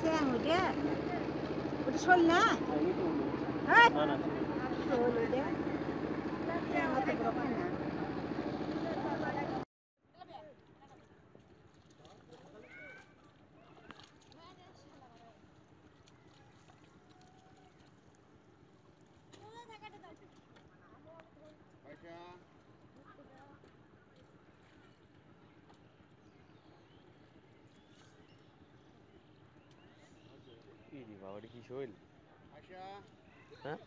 স্যাং ওইটা ওটা শোল না হ্যাঁ শোল ওইটা স্যাং অত বড় হয় না কি রে বাবা কি শৈল হ্যাঁ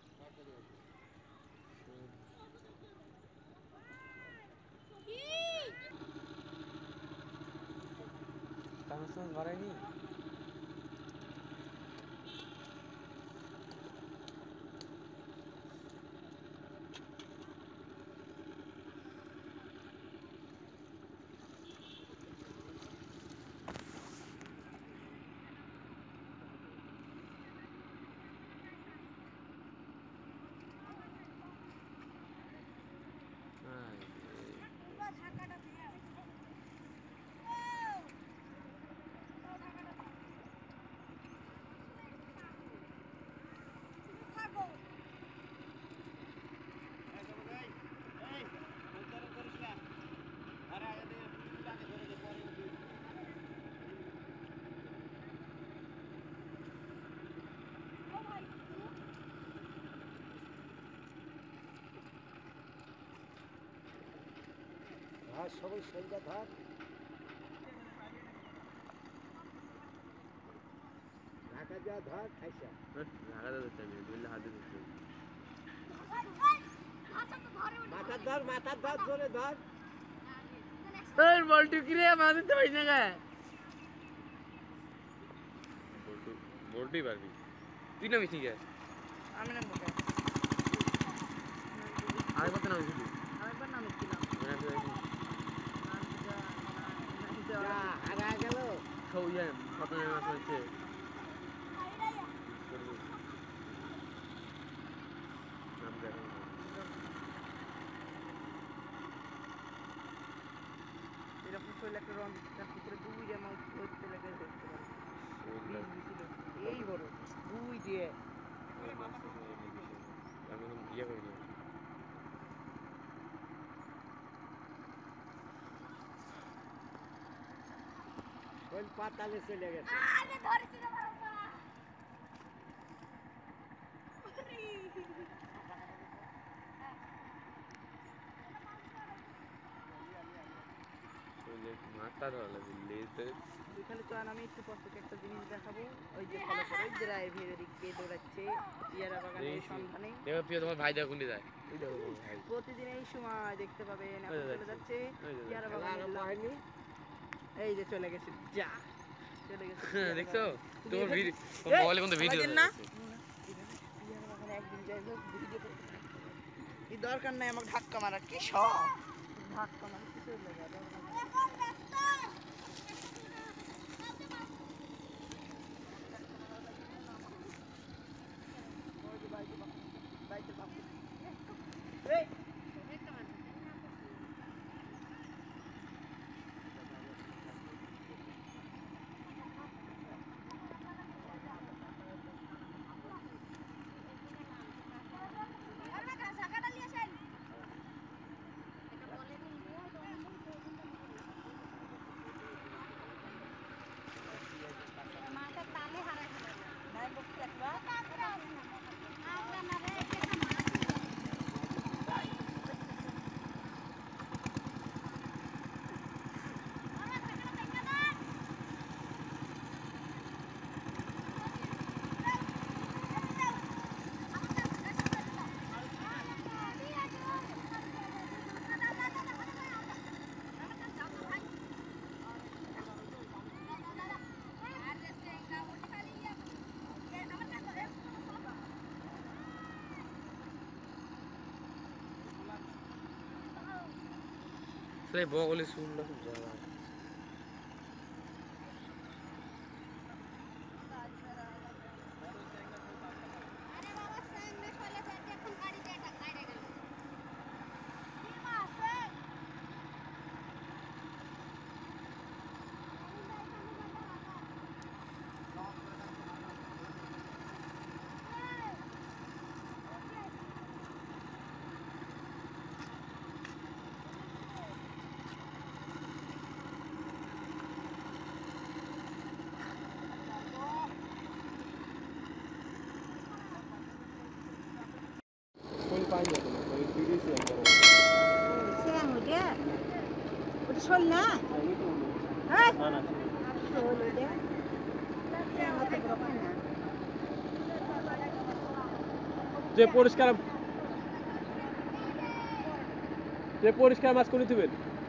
কানেকশন বাড়ায়নি সকল শরীরটা ধর ঢাকা দেওয়া ধর খাইছা ঢাকা দিতে আমি দুইলে হাতে দিতে মাথার ধর জোরে ধর এই বলটু কি রে মাঝে তো হই না গা বলটুই পারবি তুই নামিস নি কে আমি নাম বলতে আরেকবার তো নামিস আরেকবার নামেছিলাম হারা গেল সব ইয়ে প্রথমে মাছ হয়েছে নাম দেখো এরকম শৈল একটা রং পুকুরে দুই মাছ ধরতে লেগে দেখতে পারে এই বড় দুই দিয়ে আমি ইয়ে করিনি শৈল পাতালে চলে গেছে মাছটা ধরা লাগবে লেজ ধরে এখানে তো আমি একটু পর থেকে একটা জিনিস দেখাবো ওই যে ফলো করে ওই যে রায়ের দিকে দৌড়াচ্ছে পিয়ারা বাগানের সন্ধানে দেখো প্রিয় তোমার ভাই দেখো কোনটি যায় এই দেখো তোমার ভাই প্রতিদিন এই সময় দেখতে পাবেন এখন চলে যাচ্ছে পিয়ারা আরম্ভ বাগানের হয়নি এই যে চলে গেছে যা চলে গেছে দেখছো তোমার ভিডিও মোবাইলে কোন ভিডিও না পিয়ারা বাগানে একদিন যাইবো ভিডিও করতে এই দরকার নাই আমাকে ধাক্কা মারার কি শখ ধাক্কা মারা কিছু লাগে বাইতে বাপু এই সেই বগলে শুনলো খুব জ্বালা স্যাং ওটা ওটা শোল না হ্যাঁ শোল ওটা স্যাং অত বড় হয় না যে পরিষ্কার মাছ করে দিবেন